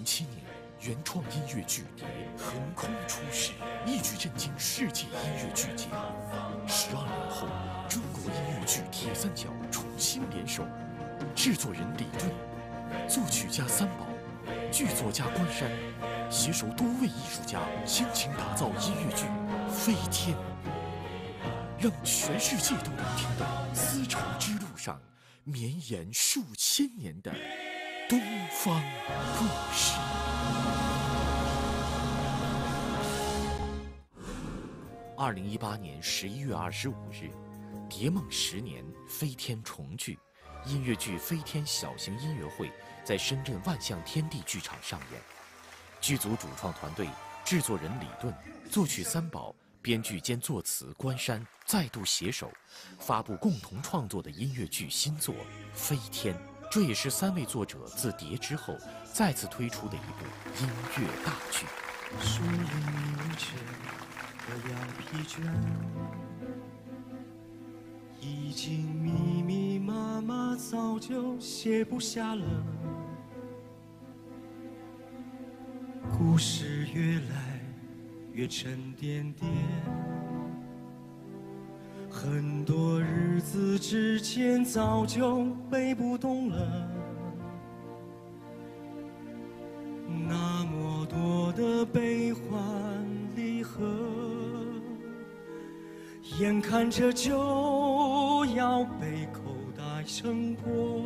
2007年，原创音乐剧《蝶》横空出世，一举震惊世界音乐剧界。12年后，中国音乐剧铁三角重新联手，制作人李顿，作曲家三宝，剧作家关山，携手多位艺术家，倾情打造音乐剧《飞天》，让全世界都能听到丝绸之路上绵延数千年的东方故事。2018年11月25日，《蝶梦10年》飞天重聚，音乐剧《飞天》小型音乐会在深圳万象天地剧场上演。剧组主创团队、制作人李顿、作曲三宝、编剧兼作词关山再度携手，发布共同创作的音乐剧新作《飞天》。这也是3位作者自《蝶》之后再次推出的一部音乐大剧。 树荫无知，我要疲倦，已经密密麻麻，早就写不下了。故事越来越沉甸甸，很多日子之前早就背不动了。那么多的悲欢离合，眼看着就要被口袋撑破。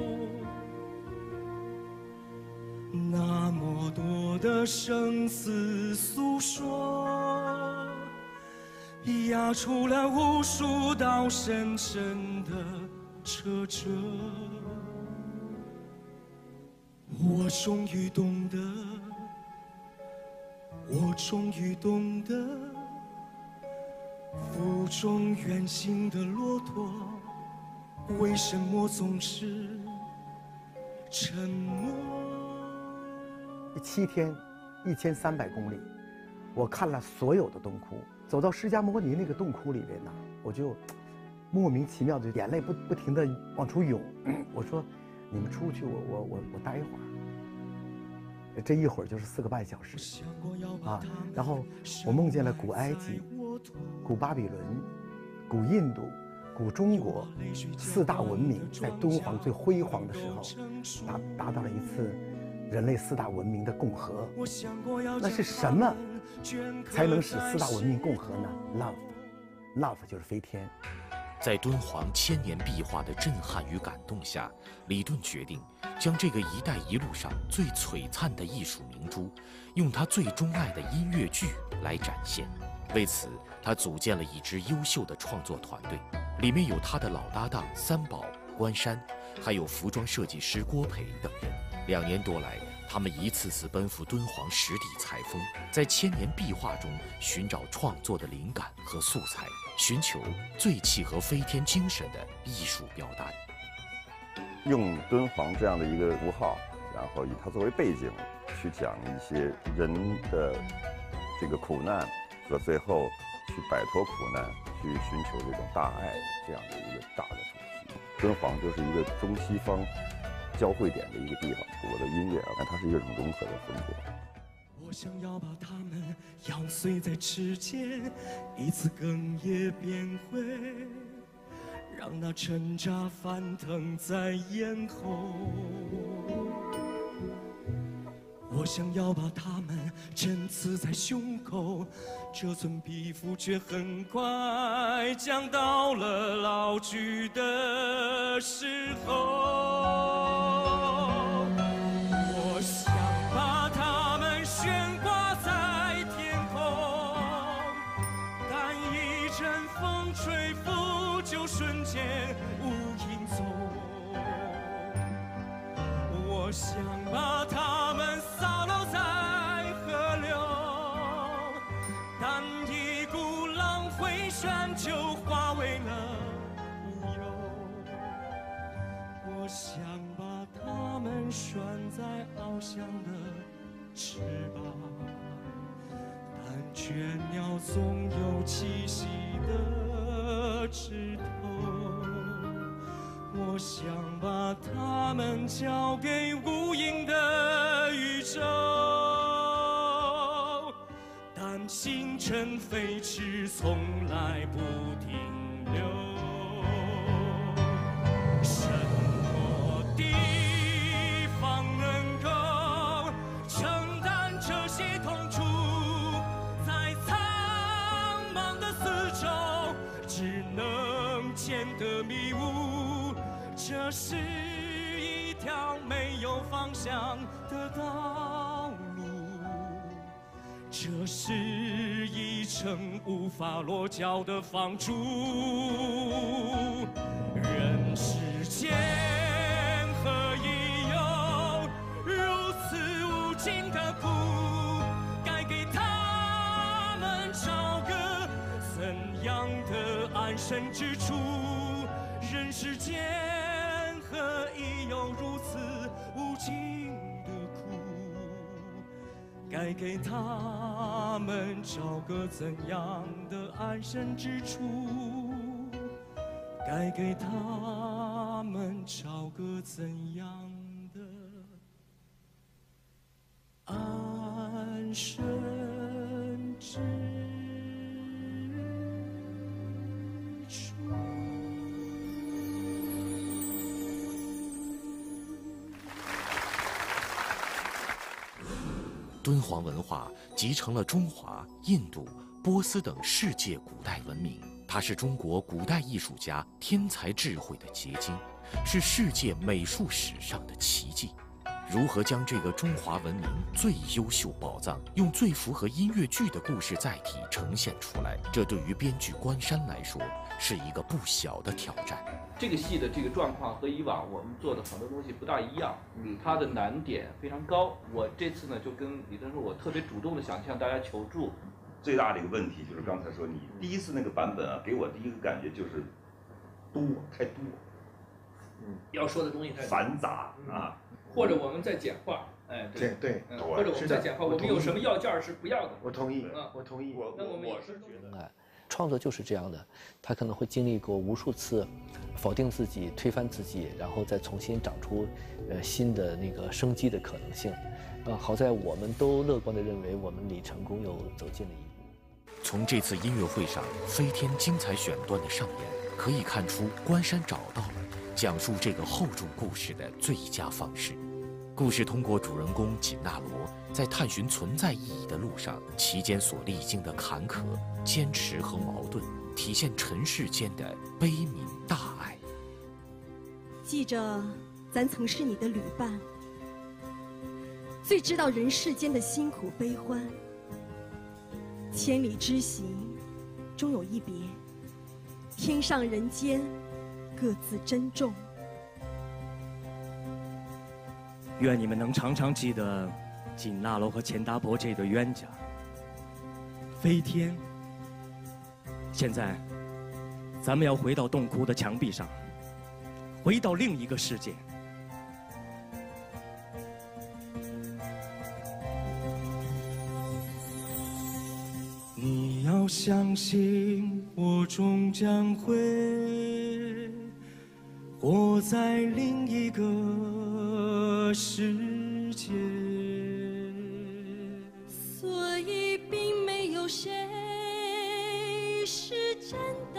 那么多的生死诉说，压出了无数道深深的褶皱。我终于懂得，我终于懂得，负重远行的骆驼为什么总是沉默。 7天，1300公里，我看了所有的洞窟。走到释迦摩尼那个洞窟里边呢，我就莫名其妙的眼泪不停的往出涌。我说，你们出去，我待一会儿。这一会儿就是4个半小时啊。然后我梦见了古埃及、古巴比伦、古印度、古中国4大文明在敦煌最辉煌的时候，达到了一次人类4大文明的共和。那是什么才能使4大文明共和呢？ Love 就是飞天。 在敦煌1000年壁画的震撼与感动下，李顿决定将这个“一带一路”上最璀璨的艺术明珠，用他最钟爱的音乐剧来展现。为此，他组建了一支优秀的创作团队，里面有他的老搭档三宝、关山，还有服装设计师郭培等人。2年多来，他们一次次奔赴敦煌实地采风，在1000年壁画中寻找创作的灵感和素材，寻求最契合飞天精神的艺术表达。 用敦煌这样的一个符号，然后以它作为背景，去讲一些人的这个苦难和最后去摆脱苦难，去寻求这种大爱这样的一个大的主题。敦煌就是一个中西方交汇点的一个地方，我的音乐它是一种融合的风格。 我想要把它们咬碎在指尖，一次哽咽便会让那挣扎翻腾在咽喉。我想要把它们针刺在胸口，这寸皮肤却很快降到了老去的时候。我想把它们悬挂在天空，但一阵风吹拂就瞬间无影踪。我想把它们洒落在河流，但一股浪回旋就化为了乌有。我想把它们拴在翱翔的翅膀，但倦鸟总有栖息的枝头。我想把它们交给无垠的宇宙。 星辰飞驰，从来不停留。什么地方能够承担这些痛楚？在苍茫的四周，只能见得迷雾。这是一条没有方向的道路，这是一层无法落脚的房柱。人世间何以有如此无尽的苦？该给他们找个怎样的安身之处？人世间何以有如此无尽的苦？该给他们找个怎样的安身之处？该给他们找个怎样的安身之处？ 敦煌文化集成了中华、印度、波斯等世界古代文明，它是中国古代艺术家天才智慧的结晶，是世界美术史上的奇迹。如何将这个中华文明最优秀宝藏，用最符合音乐剧的故事载体呈现出来，这对于编剧关山来说是一个不小的挑战。 这个戏的这个状况和以往我们做的很多东西不大一样，它的难点非常高。我这次呢就跟李登说，我特别主动的想向大家求助。 最大的一个问题就是刚才说你第一次那个版本啊，给我第一个感觉就是太多， 要说的东西太多， 繁杂啊， 或者我们在简化，哎， 对， 或者我们在简化，我们有什么要件是不要的。 我同意，我同意。 那我们我是觉得。 创作就是这样的，他可能会经历过无数次否定自己、推翻自己，然后再重新长出新的那个生机的可能性。好在我们都乐观地认为，我们离成功又走近了一步。 从这次音乐会上飞天精彩选段的上演，可以看出关山找到了讲述这个厚重故事的最佳方式。故事通过主人公紧那罗在探寻存在意义的路上，其间所历经的坎坷、坚持和矛盾，体现尘世间的悲悯大爱。 记着，咱曾是你的旅伴，最知道人世间的辛苦悲欢。千里之行，终有一别，天上人间，各自珍重。 愿你们能常常记得紧那罗和钱达伯这对冤家。飞天。现在，咱们要回到洞窟的墙壁上，回到另一个世界。你要相信，我终将会活在另一个世界， 所以并没有谁是真的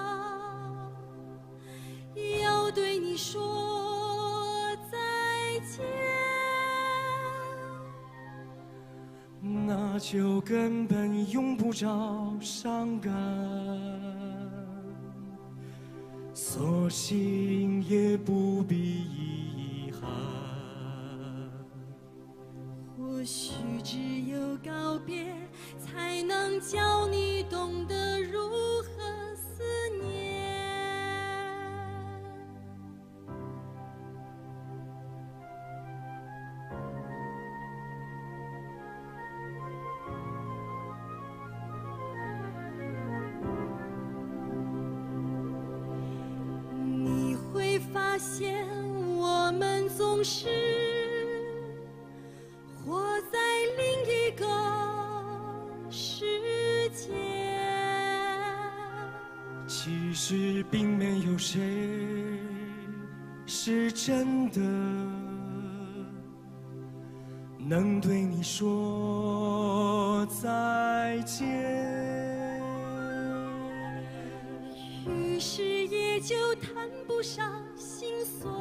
要对你说再见， 那就根本用不着伤感，索性也不必遗憾。 或许只有告别，才能叫你懂得如何思念。你会发现，我们总是活在另一个世界。 其实并没有谁是真的能对你说再见。 于是也就谈不上心酸，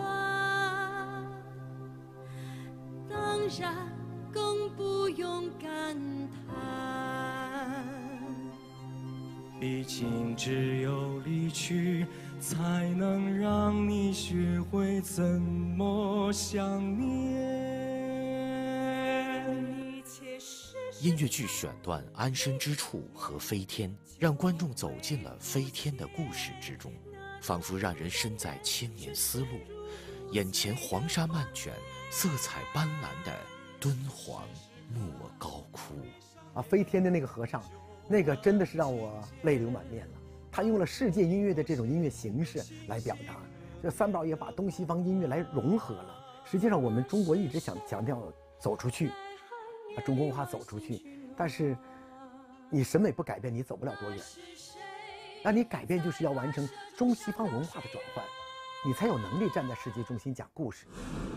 当然更不用感叹。 毕竟只有离去，才能让你学会怎么想念。 音乐剧选段《安身之处》和《飞天》，让观众走进了飞天的故事之中，仿佛让人身在千年丝路，眼前黄沙漫卷，色彩斑斓的敦煌莫高窟。 飞天的那个和尚，那个真的是让我泪流满面了。他用了世界音乐的这种音乐形式来表达，这三宝也把东西方音乐来融合了。实际上，我们中国一直想强调走出去，中国文化走出去，但是你审美不改变，你走不了多远。那你改变就是要完成中西方文化的转换，你才有能力站在世界中心讲故事。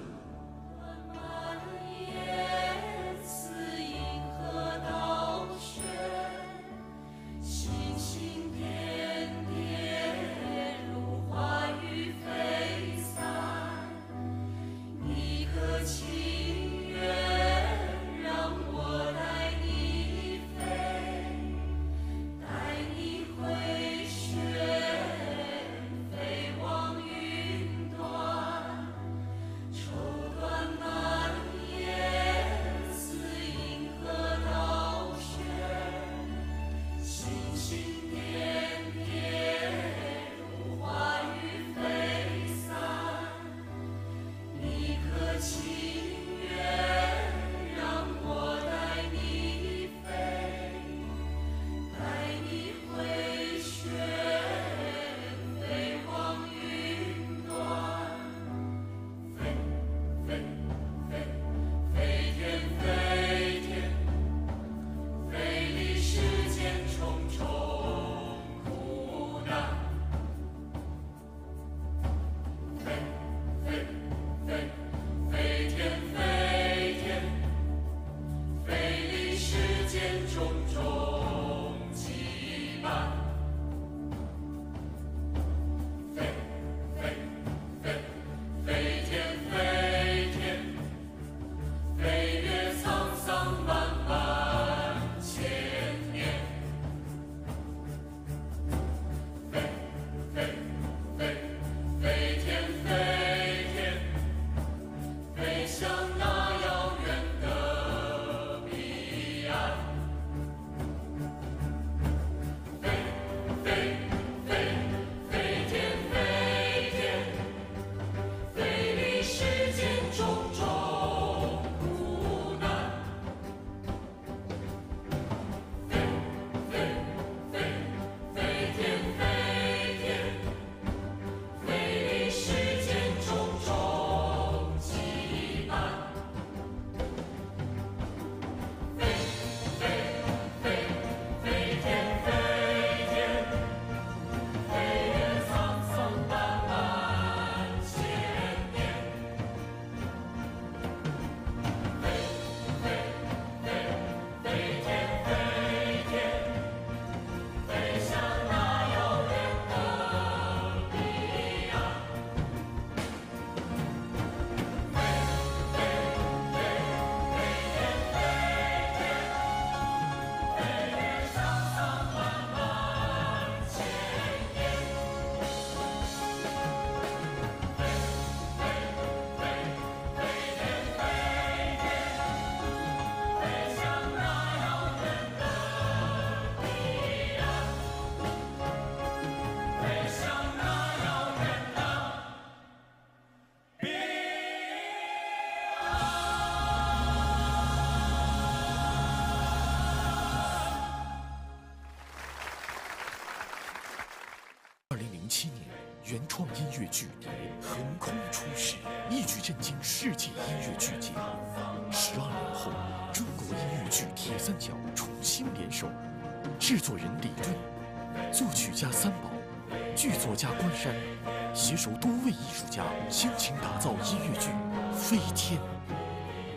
原创音乐剧《蝶》横空出世，一举震惊世界音乐剧界。12年后，中国音乐剧铁三角重新联手，制作人李顿，作曲家三宝，剧作家关山，携手多位艺术家倾情打造音乐剧《飞天》。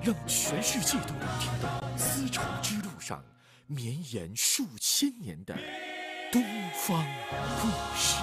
让全世界都能听到丝绸之路上绵延数千年的东方故事。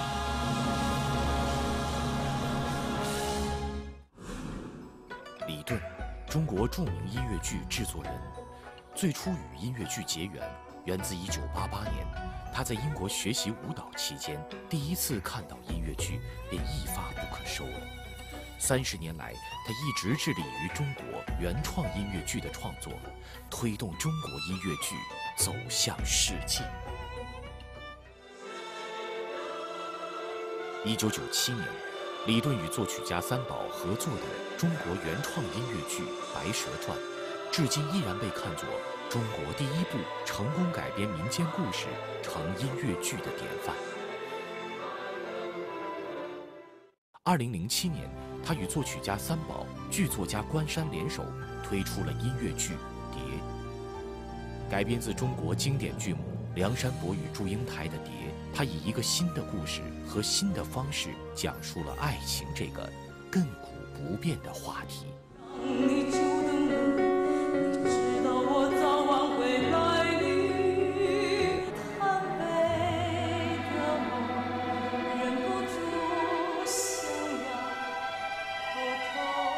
李顿，中国著名音乐剧制作人，最初与音乐剧结缘，源自1988年，他在英国学习舞蹈期间，第一次看到音乐剧，便一发不可收了。30年来，他一直致力于中国原创音乐剧的创作，推动中国音乐剧走向世界。1997年，李顿与作曲家三宝合作的中国原创音乐剧《白蛇传》，至今依然被看作中国第一部成功改编民间故事成音乐剧的典范。2007年，他与作曲家三宝、剧作家关山联手推出了音乐剧《蝶》，改编自中国经典剧目《梁山伯与祝英台》的《蝶》，他以一个新的故事和新的方式讲述了爱情这个亘古不变的话题。 你就等我，你知道我早晚会来临。贪杯的梦，忍不住想要偷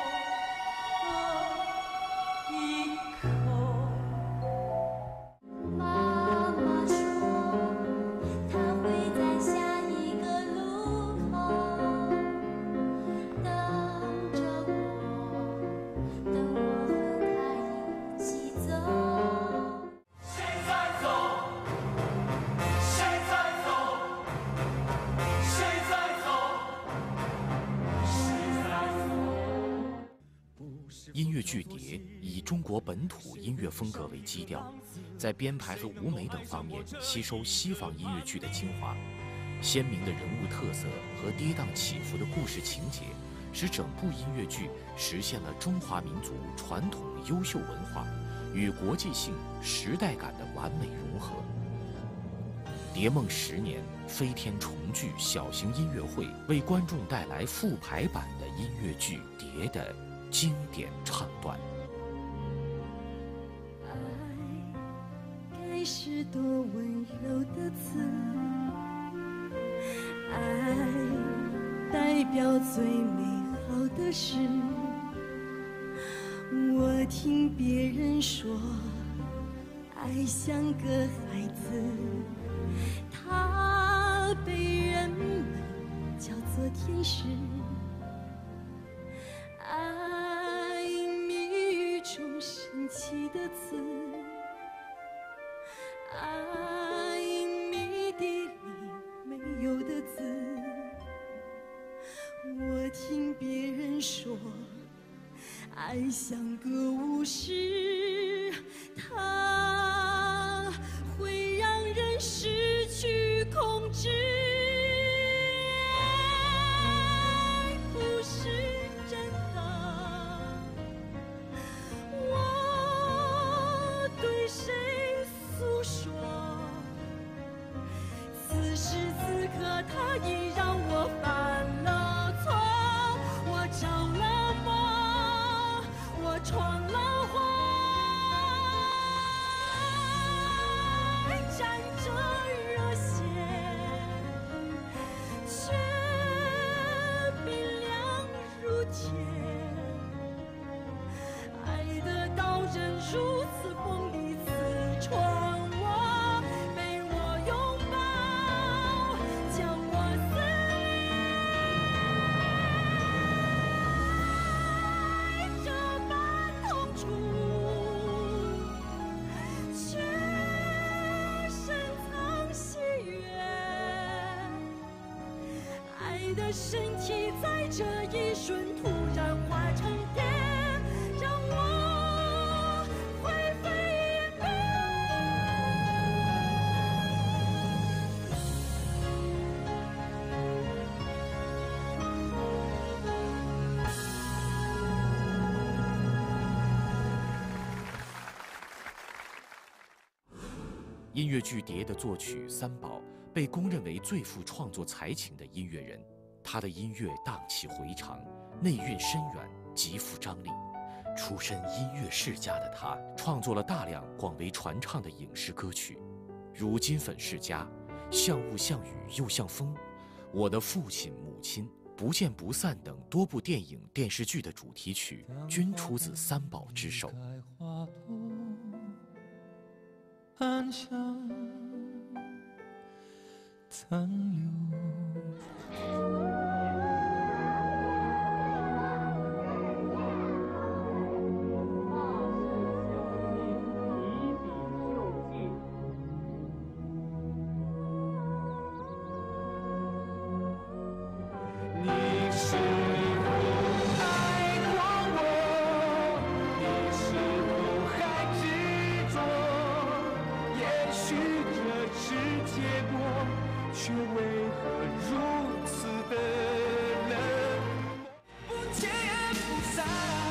偷喝一口。 妈妈说，她会在下一个路口等着我，等我和她一起走。 谁在走？谁在走？谁在走？谁在走？ 音乐剧《蝶》以中国本土音乐风格为基调，在编排和舞美等方面吸收西方音乐剧的精华，鲜明的人物特色和跌宕起伏的故事情节，使整部音乐剧实现了中华民族传统优秀文化与国际性时代感的完美融合。蝶梦10年飞天重聚小型音乐会，为观众带来复排版的音乐剧《蝶》的经典唱段。 爱该是多温柔的词，爱代表最美好的事。我听别人说，爱像个孩子，他被人们叫做天使。爱谜语中神奇的词，爱谜底里没有的字。我听别人说，爱像个巫师，它会让人失去控制。爱不是真的，我对谁诉说？此时此刻，它已让我犯了错。我着了魔，我闯了祸，爱沾着热血，却冰凉如铁。爱的刀刃如此锋利，刺穿我，被我拥抱，将我撕裂。这般痛楚，却深藏喜悦。爱的身体在这一瞬突然化成蝶，让我灰飞烟灭。 音乐剧《蝶》的作曲三宝被公认为最富创作才情的音乐人，他的音乐荡气回肠，内蕴深远，极富张力。 出身音乐世家的他，创作了大量广为传唱的影视歌曲，如《金粉世家》《像雾像雨又像风》《我的父亲母亲》《不见不散》等多部电影、电视剧的主题曲，均出自三宝之手。 暗香残留。却为何如此的冷漠，不见不散。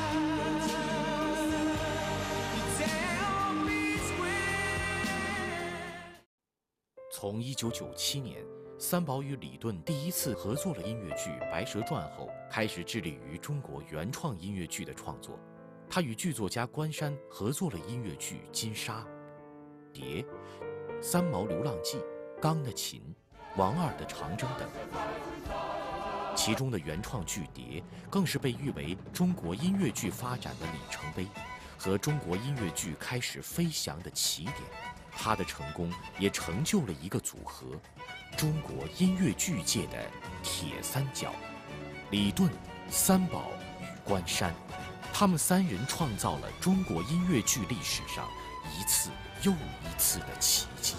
从1997年三宝与李顿第一次合作了音乐剧《白蛇传》后，开始致力于中国原创音乐剧的创作。他与剧作家关山合作了音乐剧《金沙》《蝶》《三毛流浪记》《钢的琴》王二的长征等，其中的原创剧《蝶》更是被誉为中国音乐剧发展的里程碑，和中国音乐剧开始飞翔的起点。他的成功也成就了一个组合——中国音乐剧界的铁三角：李顿、三宝与关山。他们三人创造了中国音乐剧历史上一次又一次的奇迹。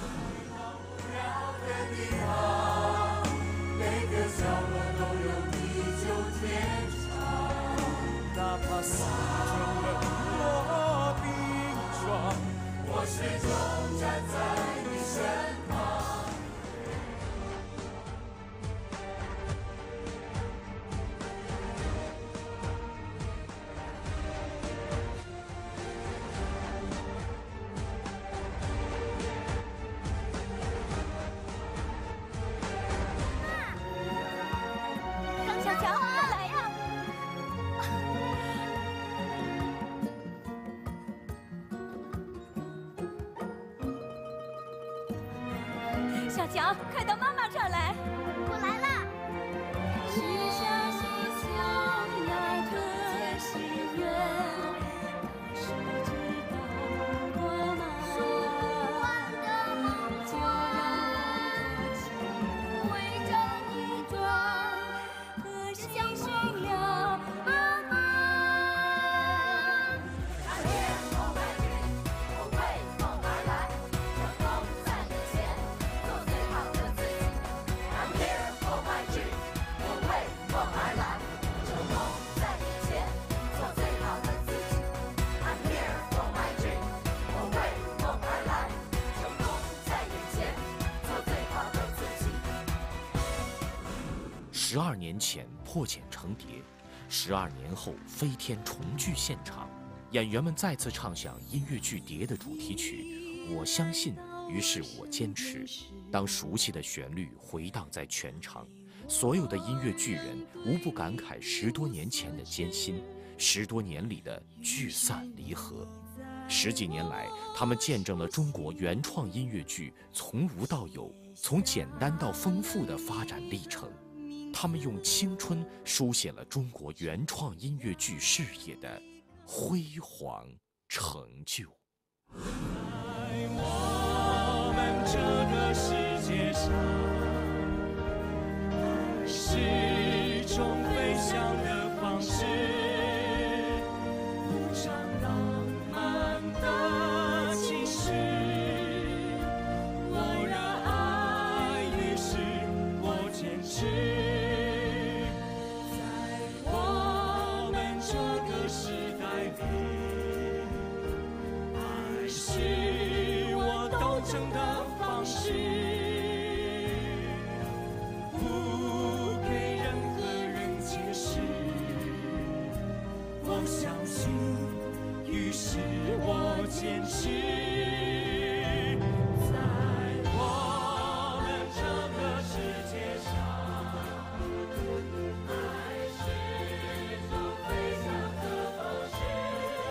每个角落都有地久天长，哪怕四周冷漠冰霜，我始终站在你身旁。 小强，快到妈妈这儿来！我来了。是小溪小呀，可是远，是知道我吗？说完的梦就让我起伪装一装，可是相信了妈妈。I'm here for my dream， 我为梦而来，成功在眼前。I'm here for my dream， 我为梦而来，成功在眼前，做最好的自己。I'm here for my dream， 我为梦而来，成功在眼前，做最好的自己。 12年前破茧成蝶，12年后飞天重聚现场，演员们再次唱响音乐剧《蝶》的主题曲《我相信，于是我坚持》。当熟悉的旋律回荡在全场，所有的音乐剧人无不感慨10多年前的艰辛，10多年里的聚散离合。10几年来，他们见证了中国原创音乐剧从无到有、从简单到丰富的发展历程。他们用青春书写了中国原创音乐剧事业的辉煌成就。 在我们这个世界上，是种飞翔的方式，无常浪漫的情诗。我热爱，于是我坚持。在我们这个时代里，爱是我斗争的方式，不给任何人解释。我相信，于是我坚持。在我们这个世界上，爱是种飞翔的方式。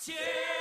见。